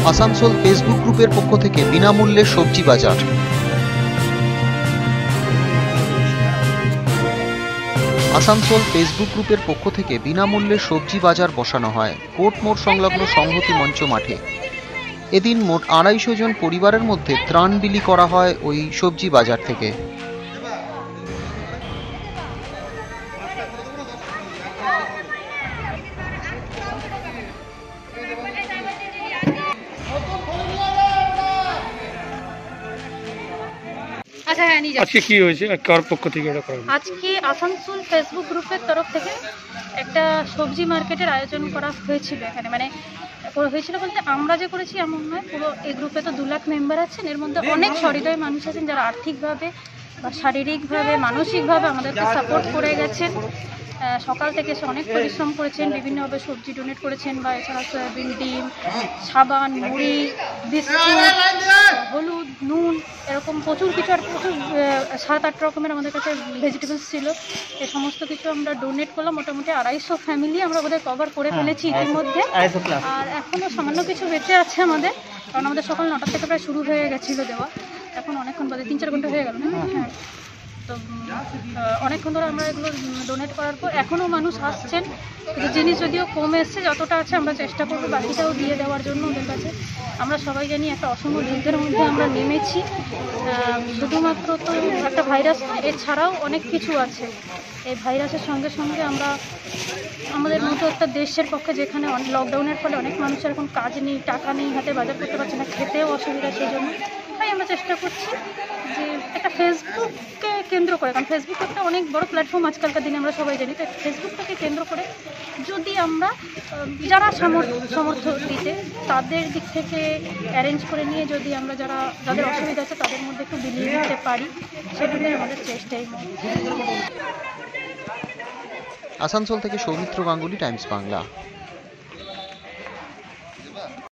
Asansol Facebook গ্রুপের পক্ষ থেকে বিনামূল্যে সবজি বাজার। আসানসোল ফেসবুক গ্রুপের পক্ষ থেকে বিনামূল্যে সবজি বাজার বসানো হয় কোর্ট মোড় সংলগ্ন সংহতি মঞ্চ মাঠে। এদিন মোট 250 জন পরিবারের মধ্যে ত্রাণ বিলি করা হয় ওই সবজি বাজার থেকে। আজকে কি হয়েছে, কার পক্ষ থেকে এটা করা হলো? আজকে আসানসোল ফেসবুক গ্রুপের তরফ থেকে একটা সবজি মার্কেটের আয়োজন করা হয়েছিল এখানে। মানে হয়েছিল বলতে আমরা যে করেছি এমন নয়, পুরো এই গ্রুপে তো 2 লাখ মেম্বার আছেন। এর মধ্যে অনেক সহৃদয় মানুষ আছেন যারা আর্থিকভাবে বা শারীরিকভাবে মানসিকভাবে আমাদেরকে সাপোর্ট করে গেছেন। সকাল থেকে এসে অনেক পরিশ্রম করেছেন, বিভিন্নভাবে সবজি ডোনেট করেছেন, বা এছাড়া সয়াবিন, ডিম, সাবান, মুড়ি, বিস্কুট, হলুদ, নুন, এরকম প্রচুর কিছু, আর প্রচুর 7-8 রকমের আমাদের কাছে ভেজিটেবলস ছিল। এই সমস্ত কিছু আমরা ডোনেট করলাম। মোটামুটি 250 ফ্যামিলি আমরা বোধহয় কভার করে ফেলেছি ইতিমধ্যে। আর এখনও সামান্য কিছু বেঁচে আছে আমাদের, কারণ আমাদের সকাল 9টা থেকে প্রায় শুরু হয়ে গেছিলো দেওয়া। এখন অনেকক্ষণ বাদে 3-4 ঘন্টা হয়ে গেল না? হ্যাঁ। তো অনেকক্ষণ ধরে আমরা এগুলো ডোনেট করার পর এখনও মানুষ আসছেন, কিন্তু জিনিস যদিও কমে এসছে, যতটা আছে আমরা চেষ্টা করবো বাকিটাও দিয়ে দেওয়ার জন্য ওদের কাছে। আমরা সবাই জানি একটা অসম যুদ্ধের মধ্যে আমরা নেমেছি। শুধুমাত্র তো একটা ভাইরাস, এছাড়াও অনেক কিছু আছে। এই ভাইরাসের সঙ্গে সঙ্গে আমরা আমাদের মতো একটা দেশের পক্ষে, যেখানে লকডাউনের ফলে অনেক মানুষের এখন কাজ নেই, টাকা নেই, হাতে বাজার করতে পারছে না, খেতেও অসুবিধা। সেই জন্য তাই আমরা চেষ্টা করছি যে একটা ফেসবুককে কেন্দ্র করে, কারণ ফেসবুক একটা অনেক বড় প্ল্যাটফর্ম আজকালকার দিনে, আমরা সবাই জানি। তো ফেসবুকটাকে কেন্দ্র করে যদি আমরা যারা সামর্থ্য দিতে, তাদের দিক থেকে অ্যারেঞ্জ করে নিয়ে যদি আমরা যাদের অসুবিধা আছে তাদের মধ্যে একটু বিলিয়ে দিতে পারি, সেটাই আমাদের চেষ্টাই। আসানসোল থেকে সৌমিত্র গাঙ্গুলি, টাইমস বাংলা।